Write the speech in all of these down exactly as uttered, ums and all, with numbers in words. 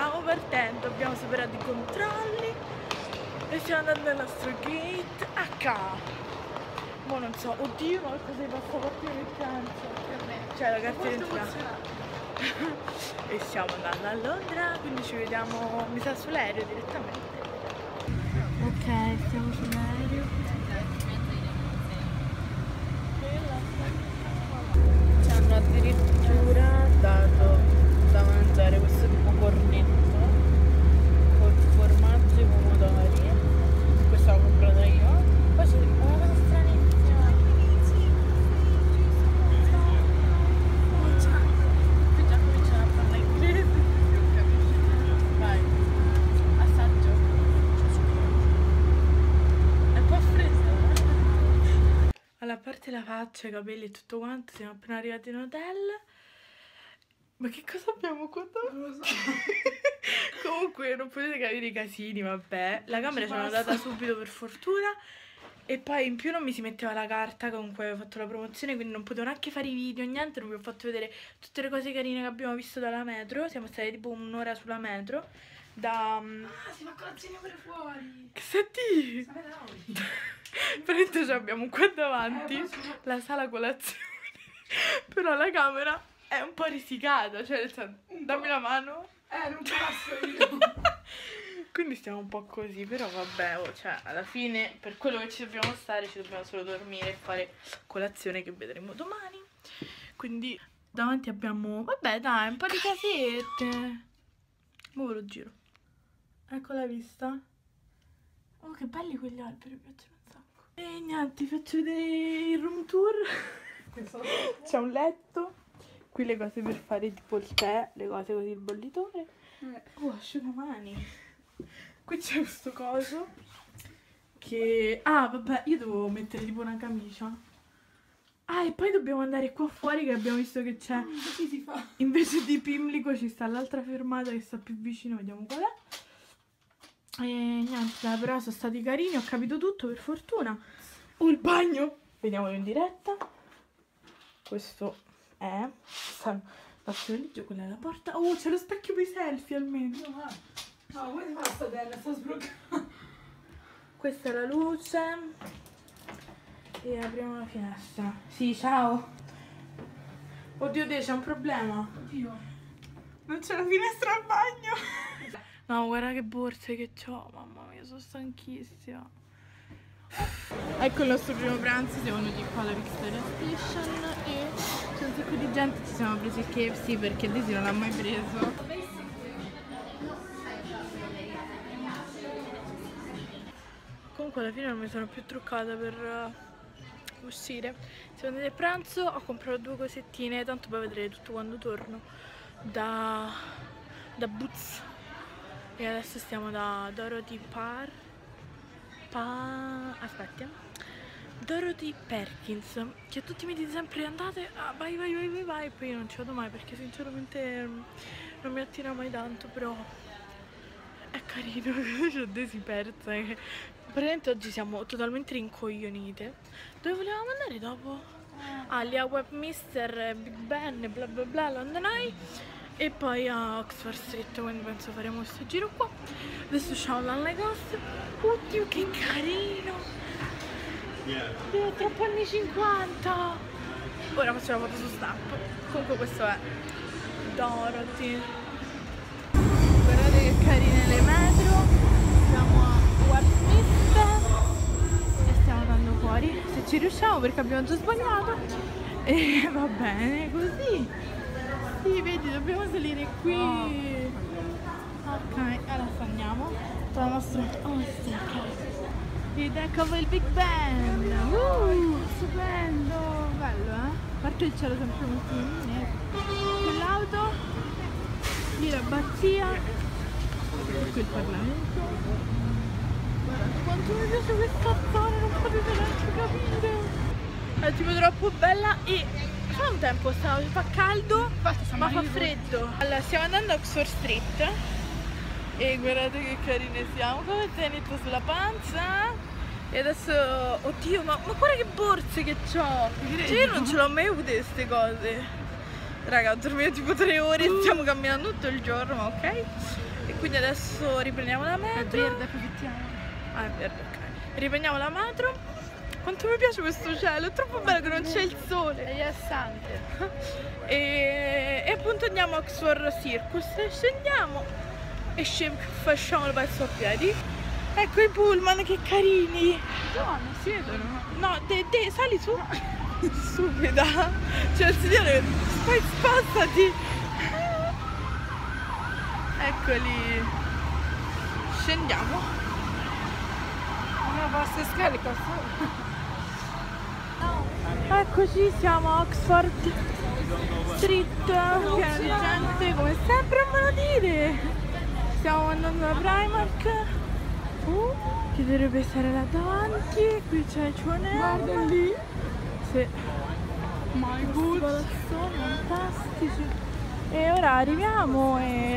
stiamo partendo, abbiamo superato i controlli e stiamo andando al nostro gate H. Ma non so, oddio, ma cosa di passaporto di pranzo? Cioè la carta d'identità. E stiamo andando a Londra, quindi ci vediamo, mi sa, sull'aereo direttamente. Ok, stiamo sull'aereo. Ci hanno addirittura dato da mangiare questo tipo cornetto con formaggio e pomodori. Questo l'ho comprato io. Poi c'è una cosa stranissima. Qui già cominciano a parlare inglese. Vai, assaggio. È un po' fresco, eh? Allora, a parte la faccia, i capelli e tutto quanto, siamo appena arrivati in hotel. Ma che cosa abbiamo qua? Non lo so. Comunque non potete capire i casini, vabbè. La camera ce l'hanno data subito per fortuna. E poi in più non mi si metteva la carta, comunque avevo fatto la promozione, quindi non potevo neanche fare i video, niente. Non vi ho fatto vedere tutte le cose carine che abbiamo visto dalla metro. Siamo stati tipo un'ora sulla metro. Da... Ah, si fa colazione pure fuori! Che senti? Praticamente abbiamo qua davanti eh, la sala colazione. Però la camera è un po' risicata, cioè dammi la mano. Eh, non posso io. Quindi stiamo un po' così, però vabbè, oh, cioè alla fine per quello che ci dobbiamo stare ci dobbiamo solo dormire e fare colazione che vedremo domani. Quindi davanti abbiamo, vabbè dai, un po' di casette. Ora ve lo giro. Ecco la vista. Oh, che belli quegli alberi, mi piacciono un sacco. E niente, vi faccio vedere il room tour. C'è un letto. Qui le cose per fare tipo il tè, le cose così, il bollitore. Oh, asciugamani. Qui c'è questo coso che... Ah, vabbè, io devo mettere tipo una camicia. Ah, e poi dobbiamo andare qua fuori che abbiamo visto che c'è... Così si fa. Invece di Pimlico ci sta l'altra fermata che sta più vicino, vediamo qual è. E niente, dai, però sono stati carini, ho capito tutto per fortuna. Oh, il bagno! Vediamolo in diretta. Questo è... Passaggio, quella è la porta. Oh, c'è lo specchio per i selfie almeno. No, come si fa sta terra? Sta sbloccata. Questa è la luce. E apriamo la finestra. Sì, ciao. Oddio, c'è un problema. Oddio. Non c'è la finestra al bagno. No, guarda che borse che ho. Mamma mia, sono stanchissima. Ecco il nostro primo pranzo. Siamo venuti qua alla Victoria Station e c'è un sacco di gente. Ci siamo presi il K F C perché Daisy non l'ha mai preso. Comunque alla fine non mi sono più truccata per uh, uscire. Siamo andati a pranzo, ho comprato due cosettine, tanto poi vedrete tutto quando torno da, da Boots. E adesso stiamo da Dorothy Par... Pa... Aspetti, Dorothy Perkins, che tutti mi dite sempre andate, ah, vai vai vai vai vai, e poi io non ci vado mai perché sinceramente non mi attira mai tanto, però è carino. C'ho Daisy persa che praticamente oggi siamo totalmente rincoglionite. Dove volevamo andare dopo? Ah, lì a Westminster, Big Ben, bla bla bla, London Eye. E poi a Oxford Street, quindi penso faremo questo giro qua. Adesso usciamo dal negozio. Oddio che carino! Dio, troppo anni cinquanta! Ora faccio la foto su Snap. Comunque questo è Dorothy. Guardate che carine le metro. Siamo a Westminster e stiamo andando fuori. Se ci riusciamo perché abbiamo già sbagliato. E va bene così. Sì, vedi, dobbiamo salire qui. Ok, adesso andiamo dalla nostra hostel. Ed ecco il Big Ben. Uh, stupendo. Bello, eh? A parte il cielo sempre molto luminoso. Quell'auto. Lì la abbazia. E qui il Parlamento. Guardate quanto mi piace questa zona, non potete neanche capire. È tipo troppo bella e... Fa un tempo, sta, fa caldo, ma fa freddo. Allora, stiamo andando a Oxford Street e guardate che carine siamo, con il zainetto sulla pancia. E adesso, oddio, ma, ma guarda che borse che ho! Cioè, io non ce l'ho mai avute queste cose. Raga, ho dormito tipo tre ore e stiamo camminando tutto il giorno, ma ok? E quindi adesso riprendiamo la metro. È verde, approfittiamo. Ah, è verde, ok. Riprendiamo la metro. Quanto mi piace questo cielo, è troppo bello che non c'è il sole. È rilassante. E, e appunto andiamo a Oxford Circus. Scendiamo e scem- facciamo il pezzo a piedi. Ecco i pullman, che carini. Donne, siedono. No, de, de, sali su. Stupida. Cioè il signore, stai spostati. Eccoli. Scendiamo. Una vostra scarica solo. Eccoci, siamo a Oxford Street, pieno di gente come sempre a Malodire. Stiamo andando da Primark, uh, che dovrebbe essere là davanti. Qui c'è il H and M. Guarda lì. Sì. My Questi good. palazzoni fantastici. E ora arriviamo e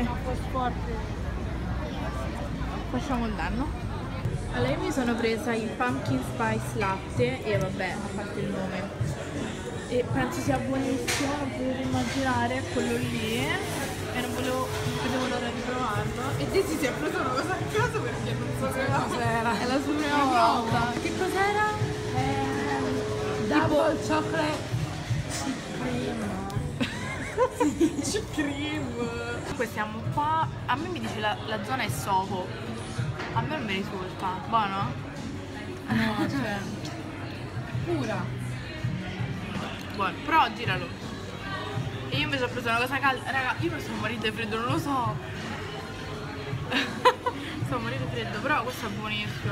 facciamo il danno. Allora io mi sono presa il pumpkin spice latte e vabbè, a parte il nome, e penso sia buonissimo, non potete immaginare, è quello lì e non volevo, non vedevo l'ora di provarlo. E Daisy si è preso una cosa a caso perché non so che Cos'era? è la sua prima volta. Che cos'era? Double chocolate Ice cream. Comunque siamo qua, a me mi dice la, la zona è Soho. A me non mi risulta. Buono? No, cioè. Pura. Buono, però giralo. E io invece ho preso una cosa calda. Raga, io mi sono morita di freddo, non lo so. Sono morita di freddo, però questo è buonissimo.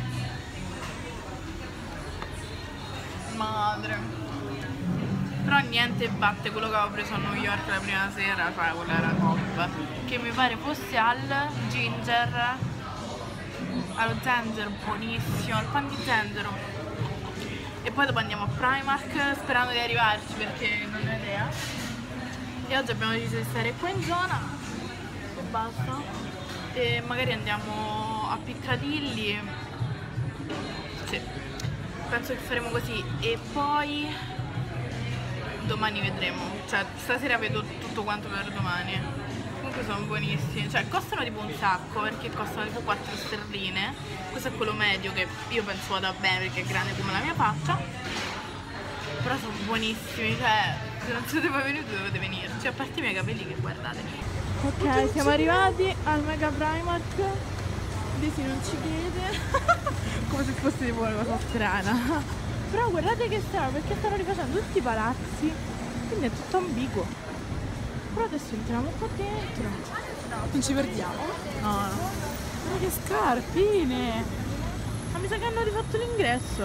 Madre. Però niente batte quello che avevo preso a New York la prima sera, cioè quello era top. Che mi pare fosse al ginger. Allo zenzero, buonissimo, al pan di zenzero. E poi dopo andiamo a Primark sperando di arrivarci perché non ho idea. E oggi abbiamo deciso di stare qua in zona e basta. E magari andiamo a Piccadilly. Sì, penso che faremo così. E poi domani vedremo. Cioè stasera vedo tutto quanto per domani. Comunque sono buonissimi, cioè costano tipo un sacco perché costano tipo quattro sterline. Questo è quello medio che io penso vada bene perché è grande come la mia faccia. Però sono buonissimi, cioè se non siete mai venuti dovete venirci, a parte i miei capelli che guardate. Ok, siamo arrivati al Mega Primark. Daisy non ci crede. Come se fosse tipo una cosa strana. Però guardate che strano perché stanno rifacendo tutti i palazzi, quindi è tutto ambiguo. Però adesso entriamo qua dentro. Non ci perdiamo? No, no. Ma che scarpine! Ma mi sa che hanno rifatto l'ingresso.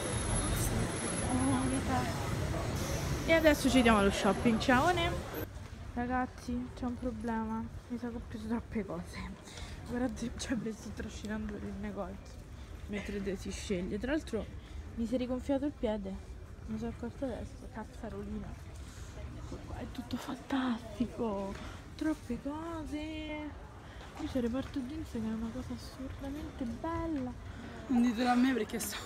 Oh, vita. E adesso ci diamo allo shopping. Ciao ne. Ragazzi, c'è un problema. Mi sa che ho preso troppe cose. Guardate, cioè mi sto trascinando il negozio mentre te si sceglie. Tra l'altro mi si è rigonfiato il piede. Mi sono accorto adesso. Cazzarolina. Qua è tutto fantastico, troppe cose. Qui c'è il reparto jeans che è una cosa assurdamente bella. Non ditelo a me perché so.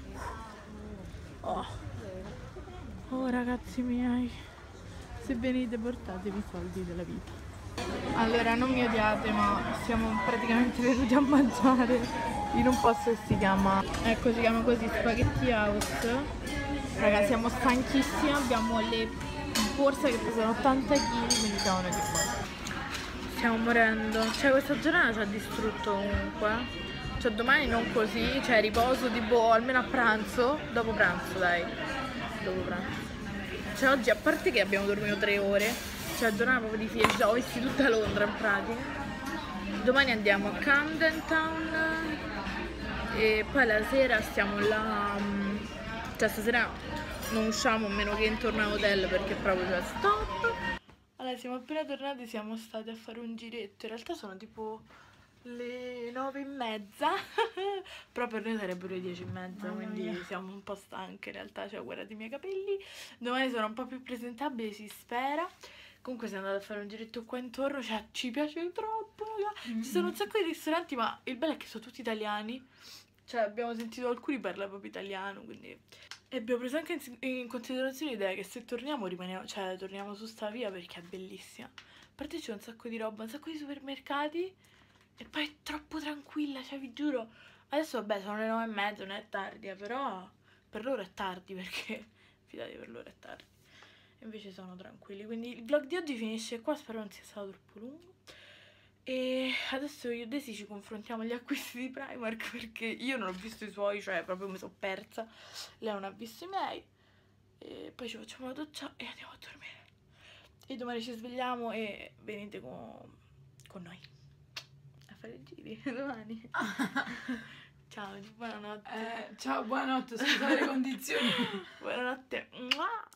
Oh, oh ragazzi miei, se venite portatevi i soldi della vita. Allora non mi odiate ma siamo praticamente venuti a mangiare in un posto che si chiama, ecco si chiama così, Spaghetti House. Raga siamo stanchissimi, abbiamo le borsa che pesano ottanta chili, quindi siamo noi qua. Stiamo morendo. Cioè questa giornata ci ha distrutto comunque. Cioè domani non così, cioè riposo tipo almeno a pranzo. Dopo pranzo dai. Dopo pranzo. Cioè oggi a parte che abbiamo dormito tre ore, cioè la giornata proprio di fiesta, ho visto tutta Londra in pratica. Domani andiamo a Camden Town e poi la sera stiamo là. Cioè stasera non usciamo a meno che intorno all'hotel perché proprio c'è stop. Allora siamo appena tornati, siamo stati a fare un giretto. In realtà sono tipo le nove e mezza. Però per noi sarebbero le dieci e mezza. Mamma quindi mia. Siamo un po' stanche in realtà. Cioè guardate i miei capelli. Domani sono un po' più presentabili, si spera. Comunque siamo andati a fare un giretto qua intorno. Cioè ci piace troppo, raga. Mm-hmm. Ci sono un sacco di ristoranti, ma il bello è che sono tutti italiani. Cioè abbiamo sentito alcuni parlare proprio italiano, quindi E abbiamo preso anche in, in considerazione l'idea che se torniamo rimaniamo, cioè torniamo su sta via perché è bellissima. A parte c'è un sacco di roba, un sacco di supermercati e poi è troppo tranquilla, cioè vi giuro. Adesso vabbè sono le nove e mezza, non è tardi, eh, però per loro è tardi perché, fidati, per loro è tardi. E invece sono tranquilli, quindi il vlog di oggi finisce qua, spero non sia stato troppo lungo. E adesso io e Daisy ci confrontiamo agli acquisti di Primark perché io non ho visto i suoi, cioè proprio mi sono persa. Lei non ha visto i miei. E poi ci facciamo la doccia e andiamo a dormire. E domani ci svegliamo e venite con, con noi a fare i giri domani. Ciao, buonanotte. Eh, ciao, buonanotte, scusate le condizioni. Buonanotte. Mua.